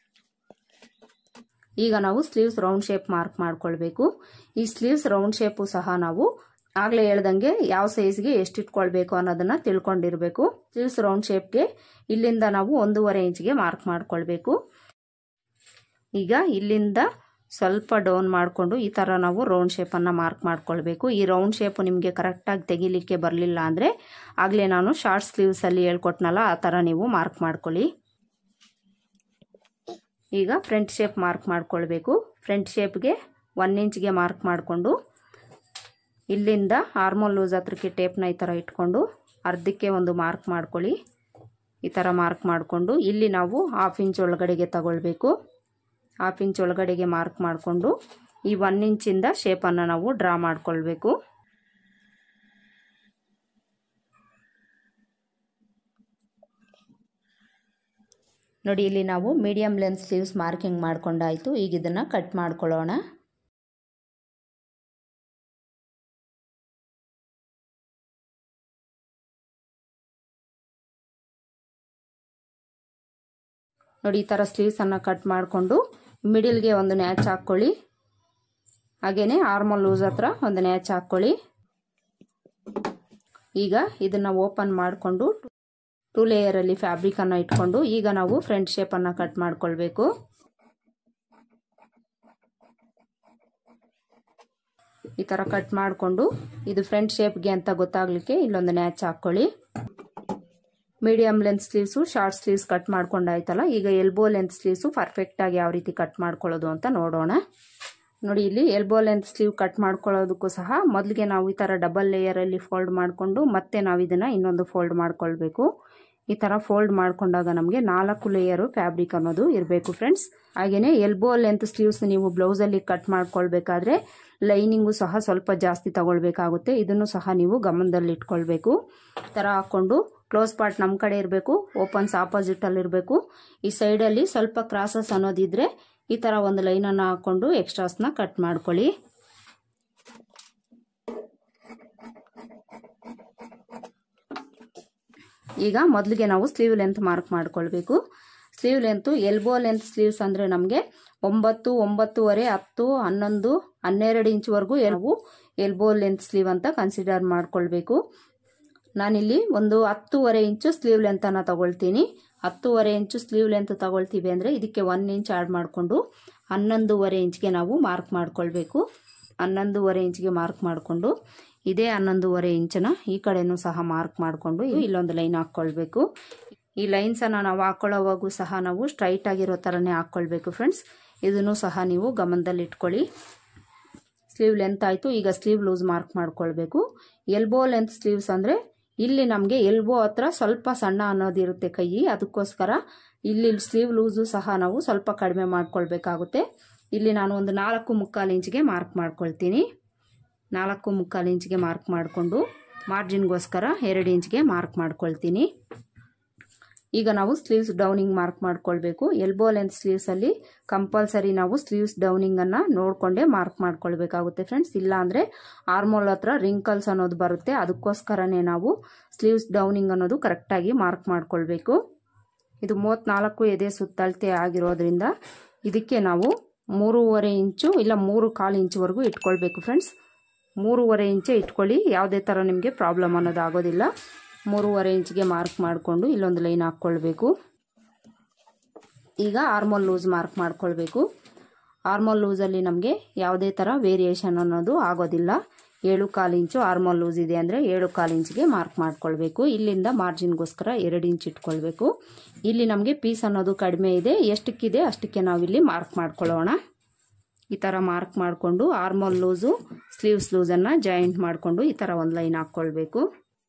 ಈಗ ನಾವು ಸ್ಲೀವ್ಸ್ ರೌಂಡ್ ಶೇಪ್ ಮಾರ್ಕ್ ಮಾಡ್ಕೊಳ್ಬೇಕು. ಈ ಸ್ಲೀವ್ಸ್ ರೌಂಡ್ ಶೇಪು ಸಹ ನಾವು ಆಗಲೇ ಹೇಳ್ದಂಗೆ ಯಾವ ಸೈಜ್ಗೆ ಎಷ್ಟು ಇಟ್ಕೊಳ್ಬೇಕು ಅನ್ನೋದನ್ನ ತಿಳ್ಕೊಂಡಿರಬೇಕು. ಸ್ಲೀವ್ಸ್ ರೌಂಡ್ ಶೇಪ್ಗೆ ಇಲ್ಲಿಂದ ನಾವು ಒಂದೂವರೆ ಇಂಚ್ಗೆ ಮಾರ್ಕ್ ಮಾಡ್ಕೊಳ್ಬೇಕು. ಈಗ ಇಲ್ಲಿಂದ ಸ್ವಲ್ಪ ಡೌನ್ ಮಾಡಿಕೊಂಡು ಈ ಥರ ನಾವು ರೌಂಡ್ ಶೇಪನ್ನು ಮಾರ್ಕ್ ಮಾಡ್ಕೊಳ್ಬೇಕು. ಈ ರೌಂಡ್ ಶೇಪು ನಿಮಗೆ ಕರೆಕ್ಟಾಗಿ ತೆಗಿಲಿಕ್ಕೆ ಬರಲಿಲ್ಲ ಅಂದರೆ ಆಗಲೇ ನಾನು ಶಾರ್ಟ್ ಸ್ಲೀವ್ಸಲ್ಲಿ ಹೇಳ್ಕೊಟ್ನಲ್ಲ ಆ ಥರ ನೀವು ಮಾರ್ಕ್ ಮಾಡ್ಕೊಳ್ಳಿ. ಈಗ ಫ್ರಂಟ್ ಶೇಪ್ ಮಾರ್ಕ್ ಮಾಡ್ಕೊಳ್ಬೇಕು. ಫ್ರಂಟ್ ಶೇಪ್ಗೆ ಒನ್ ಇಂಚ್ಗೆ ಮಾರ್ಕ್ ಮಾಡಿಕೊಂಡು ಇಲ್ಲಿಂದ ಆರ್ಮೋಲ್ ಲೂಸ್ ಹತ್ರಕ್ಕೆ ಟೇಪ್ನ ಈ ಥರ ಇಟ್ಕೊಂಡು ಅರ್ಧಕ್ಕೆ ಒಂದು ಮಾರ್ಕ್ ಮಾಡ್ಕೊಳ್ಳಿ. ಈ ಥರ ಮಾರ್ಕ್ ಮಾಡಿಕೊಂಡು ಇಲ್ಲಿ ನಾವು ಹಾಫ್ ಇಂಚ್ ಒಳಗಡೆಗೆ ತಗೊಳ್ಬೇಕು. ಹಾಫ್ ಇಂಚ್ ಒಳಗಡೆಗೆ ಮಾರ್ಕ್ ಮಾಡಿಕೊಂಡು ಈ ಒನ್ ಇಂಚಿಂದ ಶೇಪನ್ನು ನಾವು ಡ್ರಾ ಮಾಡ್ಕೊಳ್ಬೇಕು. ನೋಡಿ ಇಲ್ಲಿ ನಾವು ಮೀಡಿಯಂ ಲೆಂತ್ ಸ್ಲೀವ್ಸ್ ಮಾರ್ಕಿಂಗ್ ಮಾಡ್ಕೊಂಡಾಯಿತು. ಈಗ ಇದನ್ನು ಕಟ್ ಮಾಡ್ಕೊಳ್ಳೋಣ. ನೋಡಿ ಈ ಥರ ಸ್ಲೀವ್ಸನ್ನು ಕಟ್ ಮಾಡಿಕೊಂಡು ಮಿಡಿಲ್ಗೆ ಒಂದು ನ್ಯಾಚ್ ಹಾಕ್ಕೊಳ್ಳಿ. ಹಾಗೆಯೇ ಆರ್ಮೋಲ್ ಲೂಸ್ ಹತ್ರ ಒಂದು ನ್ಯಾಚ್ ಹಾಕ್ಕೊಳ್ಳಿ. ಈಗ ಇದನ್ನು ಓಪನ್ ಮಾಡಿಕೊಂಡು ಟೂ ಲೇಯರಲ್ಲಿ ಫ್ಯಾಬ್ರಿಕನ್ನು ಇಟ್ಕೊಂಡು ಈಗ ನಾವು ಫ್ರಂಟ್ ಶೇಪನ್ನು ಕಟ್ ಮಾಡ್ಕೊಳ್ಬೇಕು. ಈ ಥರ ಕಟ್ ಮಾಡಿಕೊಂಡು ಇದು ಫ್ರಂಟ್ ಶೇಪ್ಗೆ ಅಂತ ಗೊತ್ತಾಗಲಿಕ್ಕೆ ಇಲ್ಲೊಂದು ನ್ಯಾಚ್ ಹಾಕ್ಕೊಳ್ಳಿ. Medium length sleeves short sleeves cut ಮಾಡ್ಕೊಂಡಾಯ್ತಲ್ಲ, ಈಗ ಎಲ್ಬೋ ಲೆಂತ್ ಸ್ಲೀವ್ಸು ಪರ್ಫೆಕ್ಟಾಗಿ ಯಾವ ರೀತಿ ಕಟ್ ಮಾಡ್ಕೊಳ್ಳೋದು ಅಂತ ನೋಡೋಣ. ನೋಡಿ ಇಲ್ಲಿ ಎಲ್ಬೋ ಲೆಂತ್ ಸ್ಲೀವ್ ಕಟ್ ಮಾಡ್ಕೊಳ್ಳೋದಕ್ಕೂ ಸಹ ಮೊದಲಿಗೆ ನಾವು ಈ ಥರ ಡಬಲ್ ಲೇಯರಲ್ಲಿ ಫೋಲ್ಡ್ ಮಾಡಿಕೊಂಡು ಮತ್ತೆ ನಾವು ಇದನ್ನು ಇನ್ನೊಂದು ಫೋಲ್ಡ್ ಮಾಡ್ಕೊಳ್ಬೇಕು. ಈ ಥರ ಫೋಲ್ಡ್ ಮಾಡ್ಕೊಂಡಾಗ ನಮಗೆ ನಾಲ್ಕು ಲೇಯರು ಫ್ಯಾಬ್ರಿಕ್ ಅನ್ನೋದು ಇರಬೇಕು ಫ್ರೆಂಡ್ಸ್. ಹಾಗೆಯೇ ಎಲ್ಬೋ ಲೆಂತ್ ಸ್ಲೀವ್ಸ್ ನೀವು ಬ್ಲೌಸಲ್ಲಿ ಕಟ್ ಮಾಡ್ಕೊಳ್ಬೇಕಾದ್ರೆ ಲೈನಿಂಗು ಸಹ ಸ್ವಲ್ಪ ಜಾಸ್ತಿ ತಗೊಳ್ಬೇಕಾಗುತ್ತೆ. ಇದನ್ನು ಸಹ ನೀವು ಗಮನದಲ್ಲಿ ಇಟ್ಕೊಳ್ಬೇಕು. ಈ ಥರ ಹಾಕ್ಕೊಂಡು ಕ್ಲೋಸ್ ಪಾರ್ಟ್ ನಮ್ಮ ಕಡೆ ಇರಬೇಕು, ಓಪನ್ಸ್ ಆಪೋಸಿಟಲ್ಲಿ ಇರಬೇಕು. ಈ ಸೈಡಲ್ಲಿ ಸ್ವಲ್ಪ ಕ್ರಾಸಸ್ ಅನ್ನೋದಿದ್ರೆ ಈ ಥರ ಒಂದು ಲೈನನ್ನು ಹಾಕ್ಕೊಂಡು ಎಕ್ಸ್ಟ್ರಾಸ್ನ ಕಟ್ ಮಾಡ್ಕೊಳ್ಳಿ. ಈಗ ಮೊದಲಿಗೆ ನಾವು ಸ್ಲೀವ್ ಲೆಂತ್ ಮಾರ್ಕ್ ಮಾಡ್ಕೊಳ್ಬೇಕು. Sleeve length elbow length sleeves ಅಂದರೆ ನಮಗೆ ಒಂಬತ್ತು ಒಂಬತ್ತುವರೆ ಹತ್ತು ಹನ್ನೊಂದು ಹನ್ನೆರಡು ಇಂಚ್ವರೆಗೂ ನಾವು ಎಲ್ಬೋ ಲೆಂತ್ ಸ್ಲೀವ್ ಅಂತ ಕನ್ಸಿಡರ್ ಮಾಡ್ಕೊಳ್ಬೇಕು. ನಾನಿಲ್ಲಿ ಒಂದು ಹತ್ತುವರೆ ಇಂಚು ಸ್ಲೀವ್ ಲೆಂತನ್ನು ತಗೊಳ್ತೀನಿ. ಹತ್ತುವರೆ ಇಂಚು ಸ್ಲೀವ್ ಲೆಂತ್ ತಗೊಳ್ತೀವಿ ಅಂದರೆ ಇದಕ್ಕೆ ಒನ್ ಇಂಚ್ ಆ್ಯಡ್ ಮಾಡಿಕೊಂಡು ಹನ್ನೊಂದೂವರೆ ಇಂಚ್ಗೆ ನಾವು ಮಾರ್ಕ್ ಮಾಡ್ಕೊಳ್ಬೇಕು. ಹನ್ನೊಂದೂವರೆ ಇಂಚ್ಗೆ ಮಾರ್ಕ್ ಮಾಡಿಕೊಂಡು ಇದೇ ಹನ್ನೊಂದೂವರೆ ಇಂಚನ್ನ ಈ ಕಡೆನೂ ಸಹ ಮಾರ್ಕ್ ಮಾಡಿಕೊಂಡು ಇಲ್ಲೊಂದು ಲೈನ್ ಹಾಕ್ಕೊಳ್ಬೇಕು. ಈ ಲೈನ್ಸನ್ನು ನಾವು ಹಾಕ್ಕೊಳ್ಳೋವಾಗೂ ಸಹ ನಾವು ಸ್ಟ್ರೈಟ್ ಆಗಿರೋ ಥರನೇ ಹಾಕ್ಕೊಳ್ಬೇಕು ಫ್ರೆಂಡ್ಸ್. ಇದನ್ನು ಸಹ ನೀವು ಗಮನದಲ್ಲಿ ಇಟ್ಕೊಳ್ಳಿ. ಸ್ಲೀವ್ ಲೆಂತ್ ಆಯಿತು. ಈಗ ಸ್ಲೀವ್ ಲೂಸ್ ಮಾರ್ಕ್ ಮಾಡ್ಕೊಳ್ಬೇಕು. ಎಲ್ಬೋ ಲೆಂತ್ ಸ್ಲೀವ್ಸ್ ಅಂದರೆ ಇಲ್ಲಿ ನಮಗೆ ಎಲ್ಬೋ ಹತ್ರ ಸ್ವಲ್ಪ ಸಣ್ಣ ಅನ್ನೋದಿರುತ್ತೆ ಕೈ, ಅದಕ್ಕೋಸ್ಕರ ಇಲ್ಲಿ ಸ್ಲೀವ್ ಲೂಸು ಸಹ ನಾವು ಸ್ವಲ್ಪ ಕಡಿಮೆ ಮಾಡ್ಕೊಳ್ಬೇಕಾಗುತ್ತೆ. ಇಲ್ಲಿ ನಾನು ಒಂದು ನಾಲ್ಕು ಮುಕ್ಕಾಲು ಇಂಚಿಗೆ ಮಾರ್ಕ್ ಮಾಡ್ಕೊಳ್ತೀನಿ. ನಾಲ್ಕು ಮುಕ್ಕಾಲು ಇಂಚಿಗೆ ಮಾರ್ಕ್ ಮಾಡಿಕೊಂಡು ಮಾರ್ಜಿನ್ಗೋಸ್ಕರ ಎರಡು ಇಂಚಿಗೆ ಮಾರ್ಕ್ ಮಾಡ್ಕೊಳ್ತೀನಿ. ಈಗ ನಾವು ಸ್ಲೀವ್ಸ್ ಡೌನಿಂಗ್ ಮಾರ್ಕ್ ಮಾಡ್ಕೊಳ್ಬೇಕು. ಎಲ್ಬೋ ಲೆಂತ್ ಸ್ಲೀವ್ಸಲ್ಲಿ ಕಂಪಲ್ಸರಿ ನಾವು ಸ್ಲೀವ್ಸ್ ಡೌನಿಂಗನ್ನು ನೋಡಿಕೊಂಡೇ ಮಾರ್ಕ್ ಮಾಡ್ಕೊಳ್ಬೇಕಾಗುತ್ತೆ ಫ್ರೆಂಡ್ಸ್. ಇಲ್ಲ ಅಂದರೆ ಆರ್ಮೋಲ್ ಹತ್ರ ರಿಂಕಲ್ಸ್ ಅನ್ನೋದು ಬರುತ್ತೆ, ಅದಕ್ಕೋಸ್ಕರನೇ ನಾವು ಸ್ಲೀವ್ಸ್ ಡೌನಿಂಗ್ ಅನ್ನೋದು ಕರೆಕ್ಟಾಗಿ ಮಾರ್ಕ್ ಮಾಡ್ಕೊಳ್ಬೇಕು. ಇದು ಮೂವತ್ತ್ನಾಲ್ಕು ಎದೆ ಸುತ್ತಳತೆ ಆಗಿರೋದ್ರಿಂದ ಇದಕ್ಕೆ ನಾವು ಮೂರುವರೆ ಇಂಚು ಇಲ್ಲ ಮೂರು ಕಾಲು ಇಂಚುವರೆಗೂ ಇಟ್ಕೊಳ್ಬೇಕು ಫ್ರೆಂಡ್ಸ್. ಮೂರುವರೆ ಇಂಚೆ ಇಟ್ಕೊಳ್ಳಿ, ಯಾವುದೇ ಥರ ನಿಮಗೆ ಪ್ರಾಬ್ಲಮ್ ಅನ್ನೋದು ಆಗೋದಿಲ್ಲ. ಮೂರುವರೆ ಇಂಚಿಗೆ ಮಾರ್ಕ್ ಮಾಡಿಕೊಂಡು ಇಲ್ಲೊಂದು ಲೈನ್ ಹಾಕ್ಕೊಳ್ಬೇಕು. ಈಗ ಆರ್ಮೋಲ್ ಲೂಸ್ ಮಾರ್ಕ್ ಮಾಡ್ಕೊಳ್ಬೇಕು. ಆರ್ಮೋಲ್ ಲೂಸಲ್ಲಿ ನಮಗೆ ಯಾವುದೇ ಥರ ವೇರಿಯೇಷನ್ ಅನ್ನೋದು ಆಗೋದಿಲ್ಲ. ಏಳು ಕಾಲು ಇಂಚು ಆರ್ಮೋಲ್ ಲೂಸ್ ಇದೆ ಅಂದರೆ ಏಳು ಕಾಲು ಇಂಚಿಗೆ ಮಾರ್ಕ್ ಮಾಡ್ಕೊಳ್ಬೇಕು. ಇಲ್ಲಿಂದ ಮಾರ್ಜಿನ್ಗೋಸ್ಕರ ಎರಡು ಇಂಚ್ ಇಟ್ಕೊಳ್ಬೇಕು. ಇಲ್ಲಿ ನಮಗೆ ಪೀಸ್ ಅನ್ನೋದು ಕಡಿಮೆ ಇದೆ, ಎಷ್ಟಕ್ಕಿದೆ ಅಷ್ಟಕ್ಕೆ ನಾವಿಲ್ಲಿ ಮಾರ್ಕ್ ಮಾಡ್ಕೊಳ್ಳೋಣ. ಈ ಥರ ಮಾರ್ಕ್ ಮಾಡಿಕೊಂಡು ಆರ್ಮೋಲ್ ಲೂಸು ಸ್ಲೀವ್ಸ್ ಲೂಸನ್ನು ಜಾಯಿಂಟ್ ಮಾಡಿಕೊಂಡು ಈ ಥರ ಒಂದು ಲೈನ್ ಹಾಕ್ಕೊಳ್ಬೇಕು.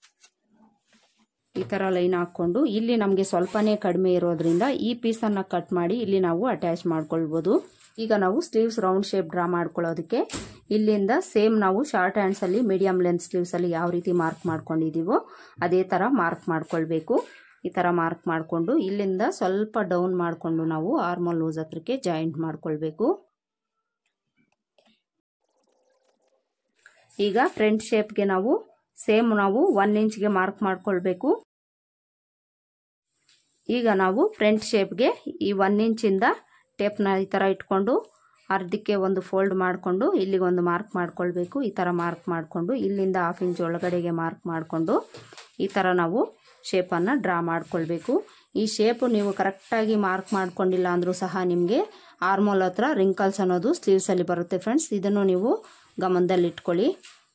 ಈ ಥರ ಲೈನ್ ಹಾಕ್ಕೊಂಡು ಇಲ್ಲಿ ನಮಗೆ ಸ್ವಲ್ಪನೇ ಕಡಿಮೆ ಇರೋದ್ರಿಂದ ಈ ಪೀಸನ್ನು ಕಟ್ ಮಾಡಿ ಇಲ್ಲಿ ನಾವು ಅಟ್ಯಾಚ್ ಮಾಡ್ಕೊಳ್ಬೋದು. ಈಗ ನಾವು ಸ್ಲೀವ್ಸ್ ರೌಂಡ್ ಶೇಪ್ ಡ್ರಾ ಮಾಡ್ಕೊಳ್ಳೋದಕ್ಕೆ ಇಲ್ಲಿಂದ ಸೇಮ್ ನಾವು ಶಾರ್ಟ್ ಹ್ಯಾಂಡ್ಸಲ್ಲಿ ಮೀಡಿಯಂ ಲೆಂತ್ ಸ್ಲೀವ್ಸಲ್ಲಿ ಯಾವ ರೀತಿ ಮಾರ್ಕ್ ಮಾಡ್ಕೊಂಡಿದ್ದೀವೋ ಅದೇ ಥರ ಮಾರ್ಕ್ ಮಾಡ್ಕೊಳ್ಬೇಕು. ಈ ಥರ ಮಾರ್ಕ್ ಮಾಡಿಕೊಂಡು ಇಲ್ಲಿಂದ ಸ್ವಲ್ಪ ಡೌನ್ ಮಾಡಿಕೊಂಡು ನಾವು ಆರ್ಮೋಲ್ ಲೂಸ್ ಹತ್ರಕ್ಕೆ ಜಾಯಿಂಟ್ ಮಾಡ್ಕೊಳ್ಬೇಕು. ಈಗ ಫ್ರಂಟ್ ಶೇಪ್ಗೆ ನಾವು ಸೇಮ್ ನಾವು ಒನ್ ಇಂಚ್ಗೆ ಮಾರ್ಕ್ ಮಾಡ್ಕೊಳ್ಬೇಕು. ಈಗ ನಾವು ಫ್ರಂಟ್ ಶೇಪ್ಗೆ ಈ ಒನ್ ಇಂಚಿಂದ ಟೇಪ್ನ ಈ ಥರ ಇಟ್ಕೊಂಡು ಅರ್ಧಕ್ಕೆ ಒಂದು ಫೋಲ್ಡ್ ಮಾಡಿಕೊಂಡು ಇಲ್ಲಿಗೆ ಒಂದು ಮಾರ್ಕ್ ಮಾಡ್ಕೊಳ್ಬೇಕು. ಈ ಥರ ಮಾರ್ಕ್ ಮಾಡಿಕೊಂಡು ಇಲ್ಲಿಂದ ಹಾಫ್ ಇಂಚ್ ಒಳಗಡೆಗೆ ಮಾರ್ಕ್ ಮಾಡಿಕೊಂಡು ಈ ಥರ ನಾವು ಶೇಪನ್ನು ಡ್ರಾ ಮಾಡ್ಕೊಳ್ಬೇಕು. ಈ ಶೇಪು ನೀವು ಕರೆಕ್ಟಾಗಿ ಮಾರ್ಕ್ ಮಾಡ್ಕೊಂಡಿಲ್ಲ ಅಂದರೂ ಸಹ ನಿಮಗೆ ಆರ್ಮೋಲ್ ಹತ್ರ ರಿಂಕಲ್ಸ್ ಅನ್ನೋದು ಸ್ಲೀವ್ಸಲ್ಲಿ ಬರುತ್ತೆ ಫ್ರೆಂಡ್ಸ್. ಇದನ್ನು ನೀವು ಗಮನದಲ್ಲಿಟ್ಕೊಳ್ಳಿ.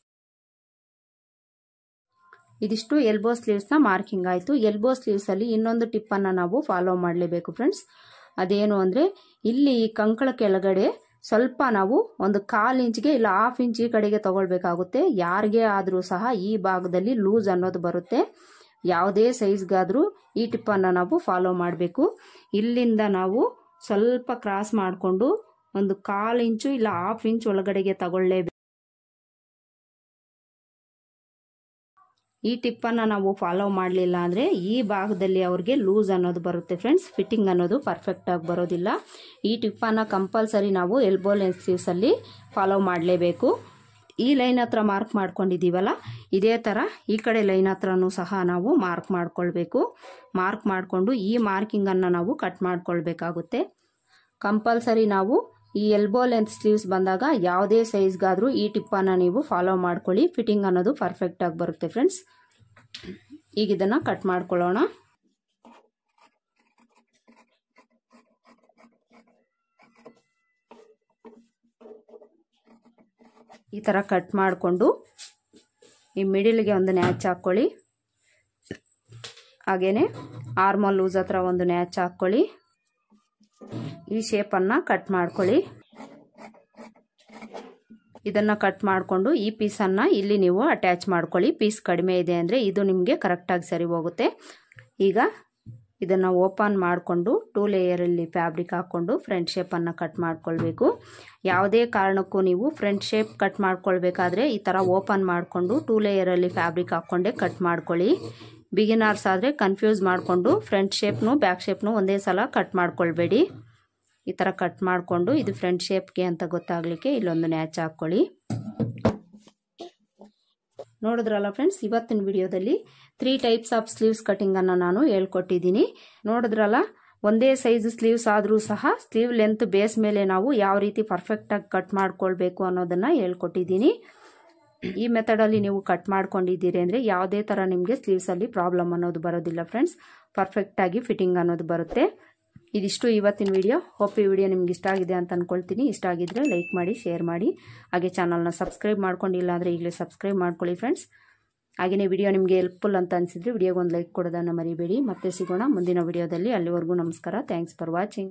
ಇದಿಷ್ಟು ಎಲ್ಬೋ ಸ್ಲೀವ್ಸ್ನ ಮಾರ್ಕಿಂಗ್ ಆಯಿತು. ಎಲ್ಬೋ ಸ್ಲೀವ್ಸಲ್ಲಿ ಇನ್ನೊಂದು ಟಿಪ್ಪನ್ನು ನಾವು ಫಾಲೋ ಮಾಡಲೇಬೇಕು ಫ್ರೆಂಡ್ಸ್. ಅದೇನು ಅಂದರೆ ಇಲ್ಲಿ ಕಂಕಳ ಕೆಳಗಡೆ ಸ್ವಲ್ಪ ನಾವು ಒಂದು ಕಾಲು ಇಂಚ್ಗೆ ಇಲ್ಲ ಹಾಫ್ ಇಂಚ್ ಈ ಕಡೆಗೆ ತಗೊಳ್ಬೇಕಾಗುತ್ತೆ. ಯಾರಿಗೆ ಆದರೂ ಸಹ ಈ ಭಾಗದಲ್ಲಿ ಲೂಸ್ ಅನ್ನೋದು ಬರುತ್ತೆ. ಯಾವುದೇ ಸೈಜ್ಗಾದರೂ ಈ ಟಿಪ್ಪನ್ನು ನಾವು ಫಾಲೋ ಮಾಡಬೇಕು. ಇಲ್ಲಿಂದ ನಾವು ಸ್ವಲ್ಪ ಕ್ರಾಸ್ ಮಾಡಿಕೊಂಡು ಒಂದು ಕಾಲು ಇಂಚು ಇಲ್ಲ ಹಾಫ್ ಇಂಚ್ ಒಳಗಡೆಗೆ ತಗೊಳ್ಳೇಬೇಕು. ಈ ಟಿಪ್ಪನ್ನು ನಾವು ಫಾಲೋ ಮಾಡಲಿಲ್ಲ ಅಂದರೆ ಈ ಭಾಗದಲ್ಲಿ ಅವ್ರಿಗೆ ಲೂಸ್ ಅನ್ನೋದು ಬರುತ್ತೆ ಫ್ರೆಂಡ್ಸ್. ಫಿಟ್ಟಿಂಗ್ ಅನ್ನೋದು ಪರ್ಫೆಕ್ಟಾಗಿ ಬರೋದಿಲ್ಲ. ಈ ಟಿಪ್ಪನ್ನು ಕಂಪಲ್ಸರಿ ನಾವು ಎಲ್ಬೋ ಲೆಂತ್ ಸ್ಲೀವ್ಸಲ್ಲಿ ಫಾಲೋ ಮಾಡಲೇಬೇಕು. ಈ ಲೈನ್ ಹತ್ರ ಮಾರ್ಕ್ ಮಾಡ್ಕೊಂಡಿದ್ದೀವಲ್ಲ ಇದೇ ಥರ ಈ ಕಡೆ ಲೈನ್ ಹತ್ರನೂ ಸಹ ನಾವು ಮಾರ್ಕ್ ಮಾಡ್ಕೊಳ್ಬೇಕು. ಮಾರ್ಕ್ ಮಾಡಿಕೊಂಡು ಈ ಮಾರ್ಕಿಂಗನ್ನು ನಾವು ಕಟ್ ಮಾಡ್ಕೊಳ್ಬೇಕಾಗುತ್ತೆ. ಕಂಪಲ್ಸರಿ ನಾವು ಈ ಎಲ್ಬೋ ಲೆಂತ್ ಸ್ಲೀವ್ಸ್ ಬಂದಾಗ ಯಾವುದೇ ಸೈಜ್ಗಾದರೂ ಈ ಟಿಪ್ಪನ್ನು ನೀವು ಫಾಲೋ ಮಾಡ್ಕೊಳ್ಳಿ. ಫಿಟ್ಟಿಂಗ್ ಅನ್ನೋದು ಪರ್ಫೆಕ್ಟಾಗಿ ಬರುತ್ತೆ ಫ್ರೆಂಡ್ಸ್. ಈಗ ಇದನ್ನು ಕಟ್ ಮಾಡ್ಕೊಳ್ಳೋಣ. ಈ ಥರ ಕಟ್ ಮಾಡಿಕೊಂಡು ಈ ಮಿಡಿಲ್ಗೆ ಒಂದು ನ್ಯಾಚ್ ಹಾಕ್ಕೊಳ್ಳಿ. ಹಾಗೇನೆ ಆರ್ಮೋಲ್ ಲೂಸ್ ಹತ್ರ ಒಂದು ನ್ಯಾಚ್ ಹಾಕ್ಕೊಳ್ಳಿ. ಈ ಶೇಪನ್ನು ಕಟ್ ಮಾಡ್ಕೊಳ್ಳಿ. ಇದನ್ನು ಕಟ್ ಮಾಡಿಕೊಂಡು ಈ ಪೀಸನ್ನು ಇಲ್ಲಿ ನೀವು ಅಟ್ಯಾಚ್ ಮಾಡ್ಕೊಳ್ಳಿ. ಪೀಸ್ ಕಡಿಮೆ ಇದೆ ಅಂದರೆ ಇದು ನಿಮಗೆ ಕರೆಕ್ಟಾಗಿ ಸರಿ ಹೋಗುತ್ತೆ. ಈಗ ಇದನ್ನು ಓಪನ್ ಮಾಡಿಕೊಂಡು ಟೂ ಲೇಯರಲ್ಲಿ ಫ್ಯಾಬ್ರಿಕ್ ಹಾಕ್ಕೊಂಡು ಫ್ರಂಟ್ ಶೇಪನ್ನು ಕಟ್ ಮಾಡ್ಕೊಳ್ಬೇಕು. ಯಾವುದೇ ಕಾರಣಕ್ಕೂ ನೀವು ಫ್ರಂಟ್ ಶೇಪ್ ಕಟ್ ಮಾಡ್ಕೊಳ್ಬೇಕಾದ್ರೆ ಈ ಥರ ಓಪನ್ ಮಾಡಿಕೊಂಡು ಟೂ ಲೇಯರಲ್ಲಿ ಫ್ಯಾಬ್ರಿಕ್ ಹಾಕ್ಕೊಂಡೆ ಕಟ್ ಮಾಡ್ಕೊಳ್ಳಿ. ಬಿಗಿನರ್ಸ್ ಆದರೆ ಕನ್ಫ್ಯೂಸ್ ಮಾಡಿಕೊಂಡು ಫ್ರಂಟ್ ಶೇಪ್ನು ಬ್ಯಾಕ್ ಶೇಪ್ನು ಒಂದೇ ಸಲ ಕಟ್ ಮಾಡ್ಕೊಳ್ಬೇಡಿ. ಈ ಥರ ಕಟ್ ಮಾಡಿಕೊಂಡು ಇದು ಫ್ರಂಟ್ ಶೇಪ್ಗೆ ಅಂತ ಗೊತ್ತಾಗಲಿಕ್ಕೆ ಇಲ್ಲೊಂದು ನ್ಯಾಚ್ ಹಾಕ್ಕೊಳ್ಳಿ. ನೋಡಿದ್ರಲ್ಲ ಫ್ರೆಂಡ್ಸ್, ಇವತ್ತಿನ ವಿಡಿಯೋದಲ್ಲಿ ತ್ರೀ ಟೈಪ್ಸ್ ಆಫ್ ಸ್ಲೀವ್ಸ್ ಕಟಿಂಗನ್ನು ನಾನು ಹೇಳ್ಕೊಟ್ಟಿದ್ದೀನಿ. ನೋಡಿದ್ರಲ್ಲ, ಒಂದೇ ಸೈಜ್ ಸ್ಲೀವ್ಸ್ ಆದರೂ ಸಹ ಸ್ಲೀವ್ ಲೆಂತ್ ಬೇಸ್ ಮೇಲೆ ನಾವು ಯಾವ ರೀತಿ ಪರ್ಫೆಕ್ಟಾಗಿ ಕಟ್ ಮಾಡ್ಕೊಳ್ಬೇಕು ಅನ್ನೋದನ್ನು ಹೇಳ್ಕೊಟ್ಟಿದ್ದೀನಿ. ಈ ಮೆಥಡಲ್ಲಿ ನೀವು ಕಟ್ ಮಾಡ್ಕೊಂಡಿದ್ದೀರಿ ಅಂದರೆ ಯಾವುದೇ ಥರ ನಿಮಗೆ ಸ್ಲೀವ್ಸಲ್ಲಿ ಪ್ರಾಬ್ಲಮ್ ಅನ್ನೋದು ಬರೋದಿಲ್ಲ ಫ್ರೆಂಡ್ಸ್. ಪರ್ಫೆಕ್ಟಾಗಿ ಫಿಟ್ಟಿಂಗ್ ಅನ್ನೋದು ಬರುತ್ತೆ. ಇದಿಷ್ಟು ಇವತ್ತಿನ ವಿಡಿಯೋ. ಹೋಪ್ ಈ ವಿಡಿಯೋ ನಿಮ್ಗೆ ಇಷ್ಟ ಆಗಿದೆ ಅಂತ ಅಂದ್ಕೊಳ್ತೀನಿ. ಇಷ್ಟ ಆಗಿದ್ರೆ ಲೈಕ್ ಮಾಡಿ, ಶೇರ್ ಮಾಡಿ, ಹಾಗೆ ಚಾನಲ್ನ ಸಬ್ಸ್ಕ್ರೈಬ್ ಮಾಡ್ಕೊಂಡಿಲ್ಲ ಅಂದರೆ ಈಗಲೇ ಸಬ್ಸ್ಕ್ರೈಬ್ ಮಾಡ್ಕೊಳ್ಳಿ ಫ್ರೆಂಡ್ಸ್. ಹಾಗೆಯೇ ವಿಡಿಯೋ ನಿಮಗೆ ಹೆಲ್ಪ್ಫುಲ್ ಅಂತ ಅನಿಸಿದ್ರೆ ವಿಡಿಯೋಗೆ ಒಂದು ಲೈಕ್ ಕೊಡೋದನ್ನು ಮರಿಬೇಡಿ. ಮತ್ತೆ ಸಿಗೋಣ ಮುಂದಿನ ವಿಡಿಯೋದಲ್ಲಿ. ಅಲ್ಲಿವರೆಗೂ ನಮಸ್ಕಾರ. Thanks for watching.